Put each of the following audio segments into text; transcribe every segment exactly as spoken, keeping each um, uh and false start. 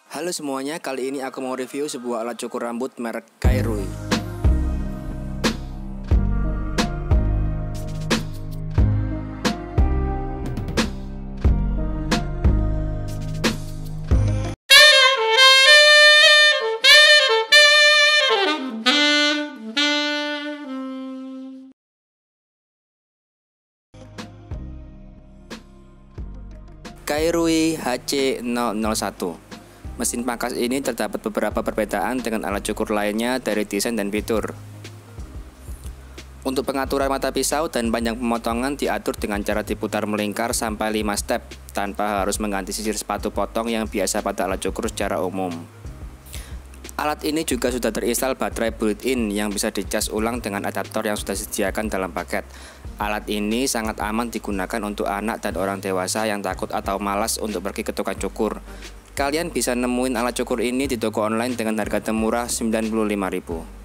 Halo semuanya, kali ini aku mau review sebuah alat cukur rambut merek Kairui. Kairui H C nol nol satu. Mesin pangkas ini terdapat beberapa perbedaan dengan alat cukur lainnya dari desain dan fitur. Untuk pengaturan mata pisau dan panjang pemotongan diatur dengan cara diputar melingkar sampai lima step tanpa harus mengganti sisir sepatu potong yang biasa pada alat cukur secara umum. Alat ini juga sudah terinstal baterai built-in yang bisa dicas ulang dengan adaptor yang sudah disediakan dalam paket. Alat ini sangat aman digunakan untuk anak dan orang dewasa yang takut atau malas untuk pergi ke tukang cukur. Kalian bisa nemuin alat cukur ini di toko online dengan harga termurah sembilan puluh lima ribu rupiah.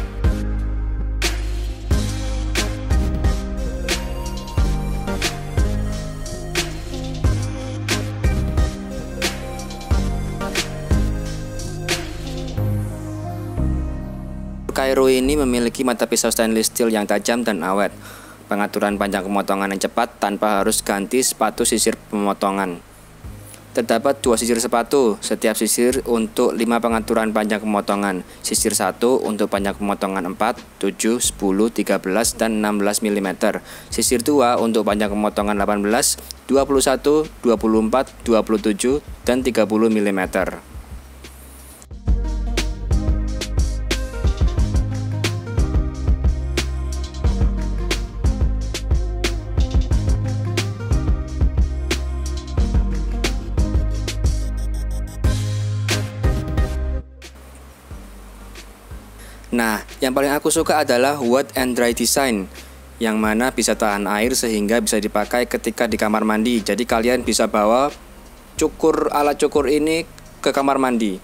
Kairui ini memiliki mata pisau stainless steel yang tajam dan awet, pengaturan panjang pemotongan yang cepat tanpa harus ganti sepatu sisir pemotongan. Terdapat dua sisir sepatu, setiap sisir untuk lima pengaturan panjang pemotongan, sisir satu untuk panjang pemotongan empat, tujuh, sepuluh, tiga belas, dan enam belas milimeter, sisir dua untuk panjang pemotongan delapan belas, dua puluh satu, dua puluh empat, dua puluh tujuh, dan tiga puluh milimeter. Nah, yang paling aku suka adalah wet and dry design, yang mana bisa tahan air sehingga bisa dipakai ketika di kamar mandi. Jadi kalian bisa bawa cukur alat cukur ini ke kamar mandi.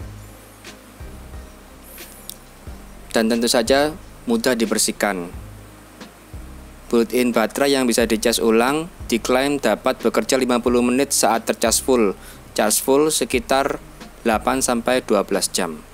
Dan tentu saja mudah dibersihkan. Built-in baterai yang bisa dicas ulang, diklaim dapat bekerja lima puluh menit saat tercas full. Charge full sekitar delapan sampai dua belas jam.